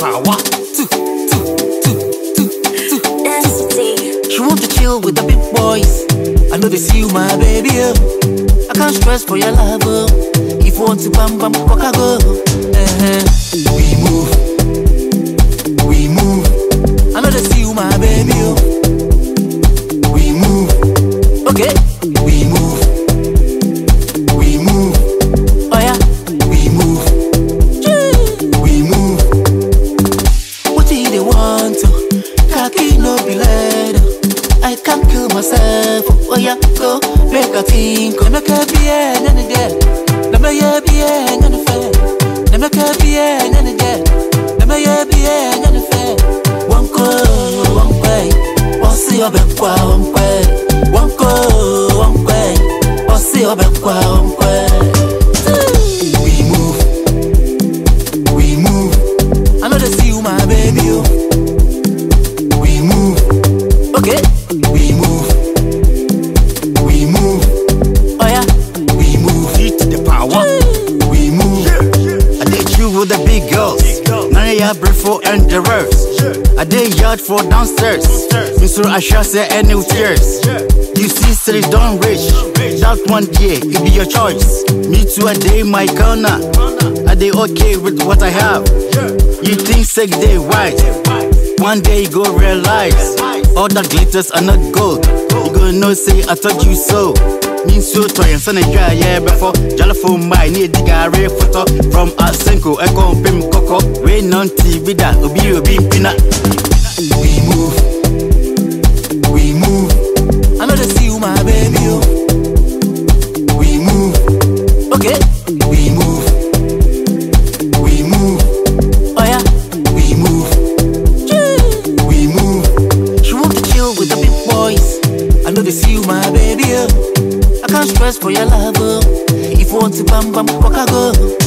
power. She want to chill with the big boys. I know they see you, my baby. I can't stress for your love. If you want to bam bam, walk I go. We move. I know they see you, my baby. We move. Okay. We move. Oh yeah. We move. What do they want to? Khaki no be lead. I can't kill myself. Oh yeah, go make a think. Gonna be and again. Never be and fair. Never be and again. Never be and fair. One go, one way. One see your back, one way. One go, one way. One see your back, one way. We move. I know they see you, my baby. We move. Okay. We move. Oh yeah. We move. Heat the power. We move. I did you with the big girls. None of y'all breathful and the rest. I did yard for downstairs. Mr. I shall say any tears. You see, cities don't reach. That one day, it be your choice. Me too, a day my corner. I did okay with what I have. You think sick day wise. One day you go realize all that glitters are not gold. You gonna know, say I told you so. Mean so try and send a dry yeah before Jalafo my need the gare photo from Asenko Echo Pim Coco. Rain on TV that Obi Pina. We move. I know they see you, my baby. We move. Okay. We move. Oh yeah. We move. She want to chill with the big boys. I know they see you, my baby. I can't stress for your love. If you want to bam bam, walk I go.